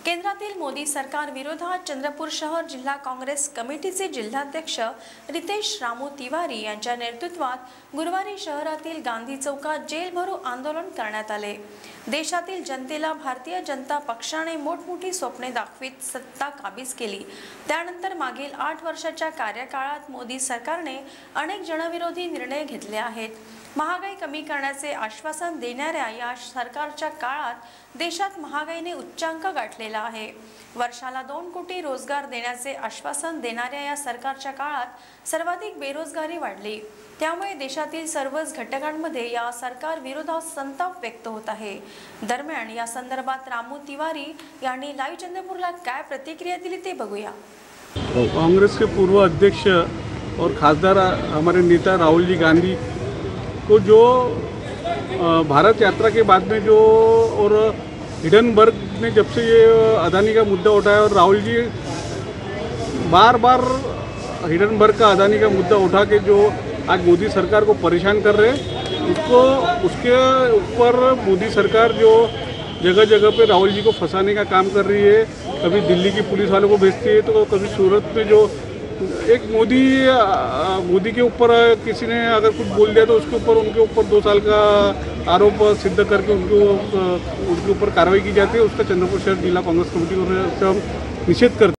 केंद्रातील मोदी सरकार विरोधात चंद्रपूर शहर जिल्हा काँग्रेस कमिटीचे जिल्हाध्यक्ष रितेश रामू तिवारी यांच्या नेतृत्वात गुरुवारी शहरातील गांधी चौकात जेलभरो आंदोलन करण्यात आले। देशातील जनतेला भारतीय जनता पक्षाने मोठमोठी स्वप्ने दाखवित सत्ता काबीज केली। त्यानंतर मागील 8 वर्षाच्या कार्यकाळात मोदी सरकारने अनेक जनविरोधी निर्णय घेतले आहेत। महागाई कमी करण्याचे आश्वासन देणाऱ्या या सरकारच्या काळात देशात महागाईने उच्चांक गाठलेला आहे। वर्षाला 2 कोटी रोजगार देण्याचे आश्वासन देणाऱ्या या सरकारच्या काळात सर्वाधिक बेरोजगारी वाढली। त्यामुळे देशातील सर्वच घटकांमध्ये या सरकार विरोधात संताप व्यक्त होत आहे। दरम्यान या संदर्भात रामू तिवारी यांनी लाईव्ह चंद्रपूरला काय प्रतिक्रिया दिली ते बघूया। कांग्रेस के पूर्व अध्यक्ष और खासदार हमारे नेता राहुल जी गांधी को जो भारत यात्रा के बाद में जो और हिडनबर्ग ने जब से ये अदानी का मुद्दा उठाया और राहुल जी बार बार हिडनबर्ग का अदानी का मुद्दा उठा के जो आज मोदी सरकार को परेशान कर रहे हैं, उसके ऊपर मोदी सरकार जो जगह जगह पे राहुल जी को फंसाने का काम कर रही है। कभी दिल्ली की पुलिस वालों को भेजती है तो कभी सूरत में जो एक मोदी के ऊपर किसी ने अगर कुछ बोल दिया तो उसके ऊपर उनके ऊपर 2 साल का आरोप सिद्ध करके उनके ऊपर कार्रवाई की जाती है। उसका चंद्रपुर शहर जिला कांग्रेस कमेटी को निषेध करते हैं।